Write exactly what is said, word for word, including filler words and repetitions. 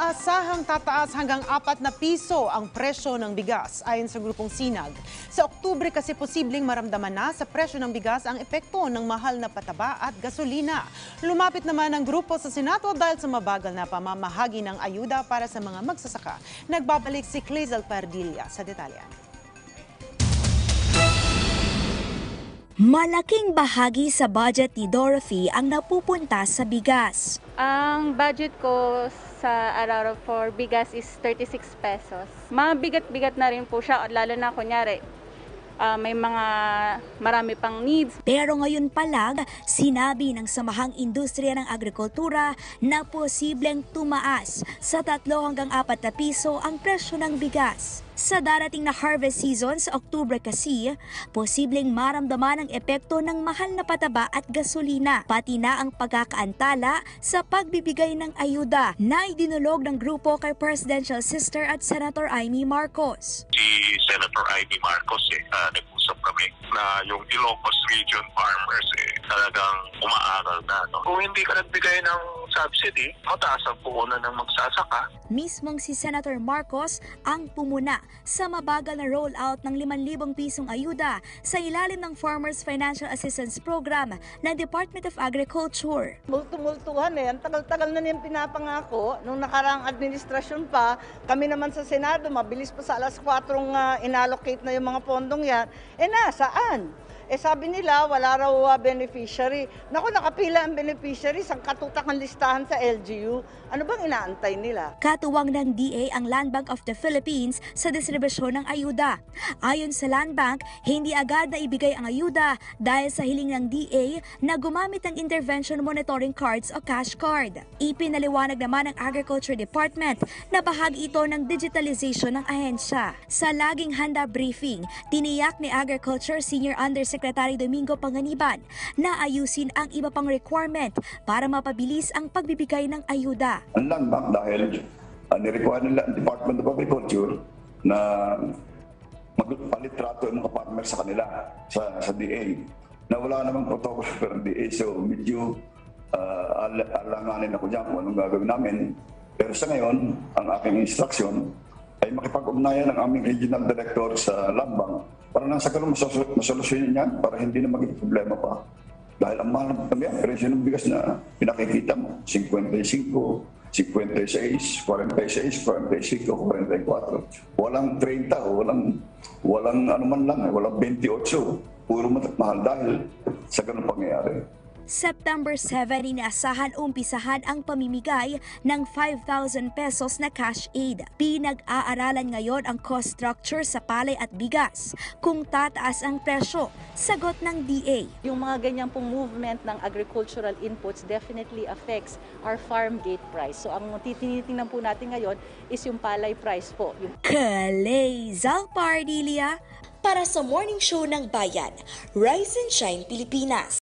Inaasahang tataas hanggang apat na piso ang presyo ng bigas ayon sa grupong Sinag. Sa Oktubre kasi posibleng maramdaman na sa presyo ng bigas ang epekto ng mahal na pataba at gasolina. Lumapit naman ang grupo sa Senado dahil sa mabagal na pamamahagi ng ayuda para sa mga magsasaka. Nagbabalik si Clazel Pardilla sa detalye. Malaking bahagi sa budget ni Dorothy ang napupunta sa bigas. Ang budget ko sa araw for bigas is thirty-six pesos. Mabigat-bigat na rin po siya, lalo na kunyari uh, may mga marami pang needs. Pero ngayon pa lang, sinabi ng Samahang Industriya ng Agrikultura na posibleng tumaas sa tatlo hanggang apat na piso ang presyo ng bigas. Sa darating na harvest season sa Oktubre kasi, posibleng maramdaman ang epekto ng mahal na pataba at gasolina, pati na ang pagkakaantala sa pagbibigay ng ayuda na idinulog ng grupo kay Presidential Sister at Senator Amy Marcos. Si Senator Amy Marcos, eh, uh, nag-usap kami na yung Ilocos Region farmers eh, talagang umaaral na. No? Kung hindi ka nagbigay ng subsidy, mataas ang puhunan ng magsasaka. Mismong si Senator Marcos ang pumuna sa mabagal na rollout ng limang libong pisong ayuda sa ilalim ng Farmers Financial Assistance Program ng Department of Agriculture. Multumultuhan eh. Ang tagal-tagal na niyang pinapangako. Nung nakaraang administrasyon pa, kami naman sa Senado, mabilis pa sa alas kwatro uh, inallocate na yung mga pondong yan. Eh nasaan? Eh sabi nila, wala raw uh, beneficiary. Naku, nakapila ang beneficiary sa katutakang listahan sa L G U. Ano bang inaantay nila? Katuwang ng D A ang Land Bank of the Philippines sa distribusyon ng ayuda. Ayon sa Land Bank, hindi agad na ibigay ang ayuda dahil sa hiling ng D A na gumamit ng Intervention Monitoring Cards o Cash Card. Ipinaliwanag naman ng Agriculture Department na bahagi ito ng digitalization ng ahensya. Sa laging handa briefing, tiniyak ni Agriculture Senior Undersecretary Domingo Panganiban na ayusin ang iba pang requirement para mapabilis ang pagbibigay ng ayuda. Ang Land Bank dahil uh, nirequire nila ang Department of Agriculture na magpalitrato ang mga farmers sa kanila, sa, sa D A. Na wala namang protocol ng D A, so medyo uh, al alanganin ako dyan kung anong gagawin namin. Pero sa ngayon, ang aking instruction ay makipag-ugnayan ng aming regional director sa Land Bank para nang sa ganun masolusyonin yan para hindi na maging problema pa. Dahil ang mahal ng presyo ng bigas na pinakikita mo, fifty-five, fifty-six, forty-six, forty-five, forty-four. Walang thirty, walang, walang ano man lang, walang twenty-eight. Puro mahal dahil sa ganun pangyayari. September seven, inaasahan umpisahan ang pamimigay ng five thousand pesos na cash aid. Pinag-aaralan ngayon ang cost structure sa palay at bigas. Kung tataas ang presyo, sagot ng D A. Yung mga ganyan pong movement ng agricultural inputs definitely affects our farm gate price. So ang tinitingnan po natin ngayon is yung palay price po. Yung... Clazel Pardilla para sa Morning Show ng Bayan, Rise and Shine Pilipinas.